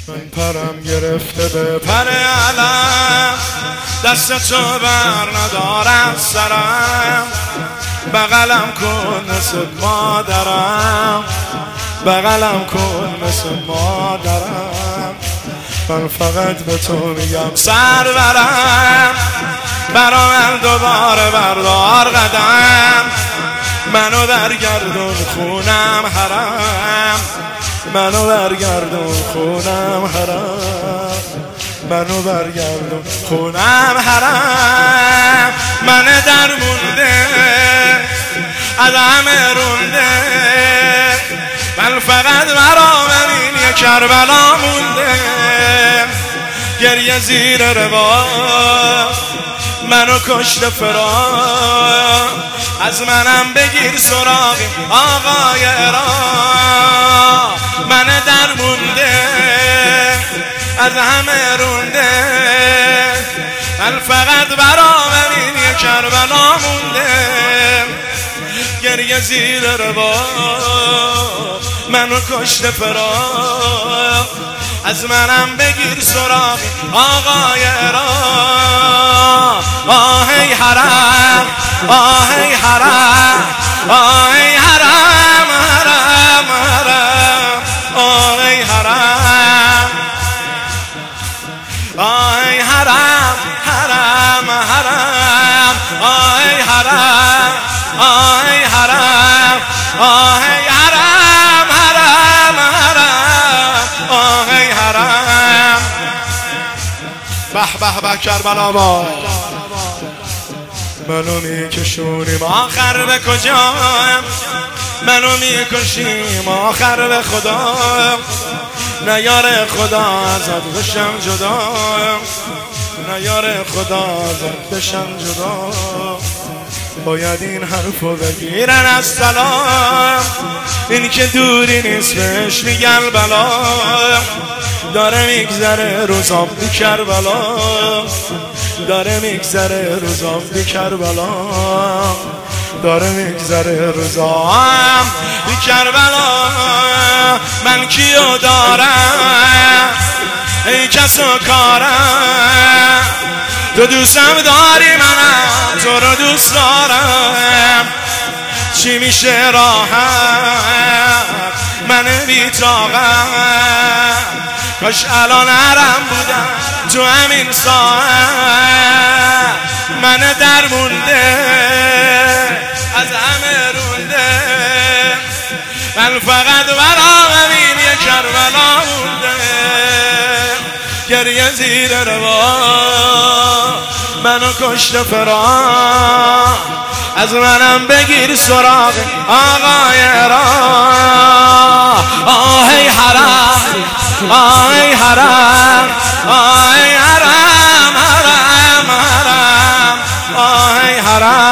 من پرم گرفته به پر علم، دست تو بر ندارم سرم، بغلم کن مثل مادرم، بغلم کن مثل مادرم. من فقط به تو میگم سرورم، برا من دوباره بردار قدم، منو برگردون خونم حرم، منو برگردون خونم حرم، منو برگردون خونم حرم. من در مونده از همه رونده، من فقط مرا این یک کربلا مونده. گریه زیر روا منو کشته فراق، از منم بگیر سراغ آقای عراق. من در مونده از همه رونده، من فقط برام این یک کربلا مونده. گریه زیر روا منو کشته فراق، از منم بگیر سراغ آقای عراق. آهی حرم، آهی حرم، آهی حرم، حرم حرم، آهی حرم، آهی حرم، حرم حرم، آهی حرم، آهی حرم، آهی حرم، حرم حرم، آهی حرم. به به به کربلا با منو میکشونیم آخر به کجا، منو میکشیم آخر به خدا. نیاره خدا ازت بشم جدا، نیاره خدا ازت بشم جدا. باید این حرفو بگیرن از سلام، این که دوری نیست بهش میگن بلا. داره میگذره روزام بی کربلا، داره میگذره روزام بی کربلا، داره میگذره روزام بی کربلا. من کیو دارم ای کس و کارم، تو دوستم داری منم تو رو دوست دارم. چی میشه راحت من بی طاقت، کاش الان نرم بودم تو همین ساعت. من در مونده از همه رونده، من فقط برام همین یک کربلا مونده. گریه زیر روا منو کشته فراق، از منم بگیر سراغ آقای عراق. آهی حرم، آهی حرم، آهی حرم، حرم حرم، آهی حرم.